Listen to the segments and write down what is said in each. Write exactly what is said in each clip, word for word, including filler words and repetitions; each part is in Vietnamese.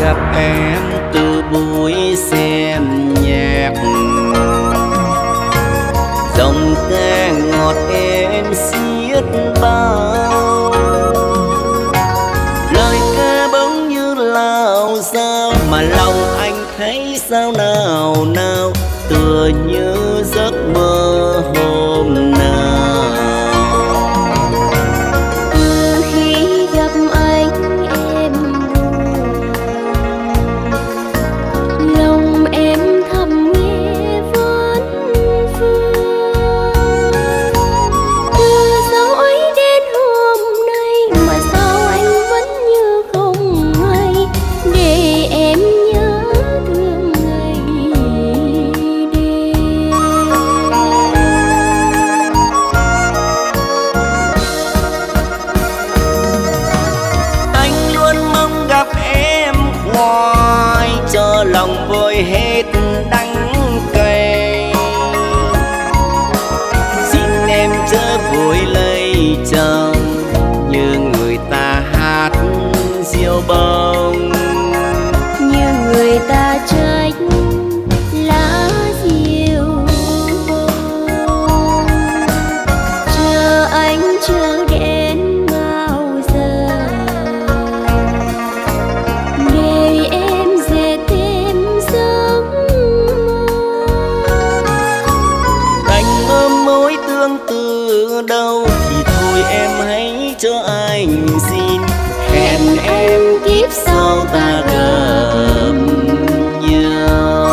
gặp em từ buổi xem nhạc, dòng ca ngọt em xiết bao, lời ca bỗng như lao sao mà lòng anh thấy sao nào nào, tựa như giấc mơ hôm nào. Từ khi gặp anh em buồn, lòng em thầm nghe vấn vương. Từ dấu ấy đến hôm nay mà sao anh vẫn như không hay, để em nhớ thương ngày đêm. Anh luôn mong gặp em hoài, cho lòng vơi hết đắng cay. Xin em chớ vội lấy chồng, như người ta hát diêu bông, Như người ta trách lá diêu bông. Chờ anh chờ đến bao giờ, để em dệt thêm giấc mơ. anh ôm mối tương tư đâu thì thôi em hãy cho anh xin, hẹn em kiếp sau ta gặp nhau.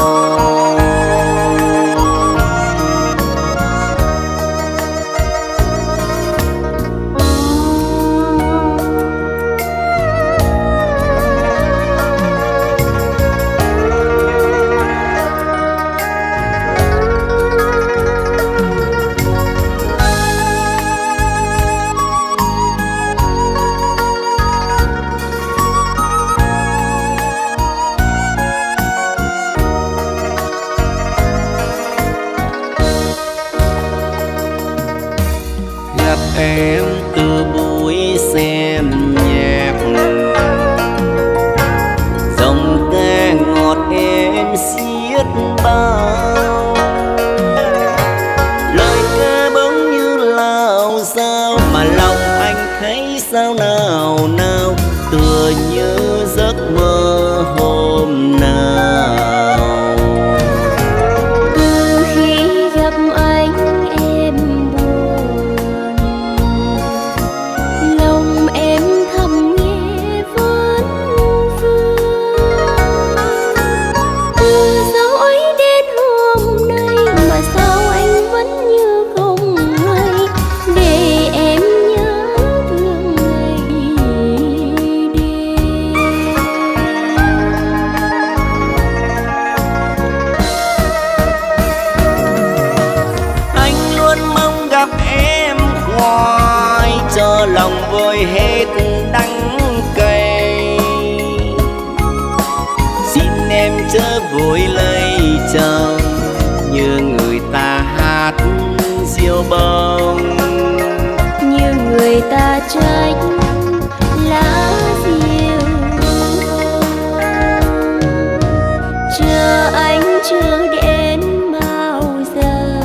Gặp em từ buổi xem nhạc, dòng ca ngọt em xiết bao, lời ca bỗng như lao sao mà lòng anh thấy sao nào nào, tựa như giấc mơ hôm nào. Từ khi gặp anh em buồn, lòng em thầm nghe vấn vương. Từ dấu ấy đến hôm nay mà sao anh vẫn như không hay, để em nhớ thương ngày đêm. Anh luôn mong gặp em hoài, cho lòng vơi hết đắng cay. Xin em chớ vội lấy chồng, như người ta hát diêu bông, Như người ta trách lá diêu bông. Chờ anh chờ đến bao giờ,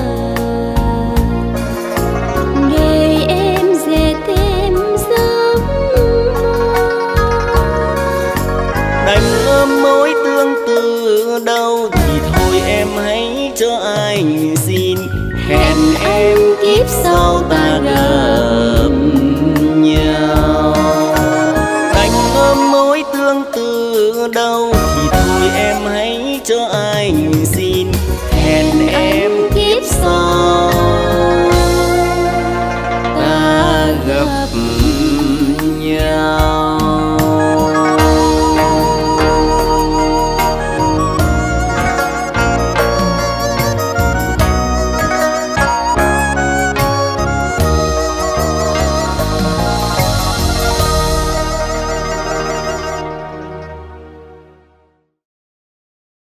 để em dệt thêm giấc mơ. đành ôm mối tương tư đâu thì thôi em hãy cho anh xin, hẹn em kiếp sau ta gặp nhau. Đành ôm mối tương tư đâu thì thôi em hãy cho anh xin, hẹn em kiếp sau ta gặp nhau.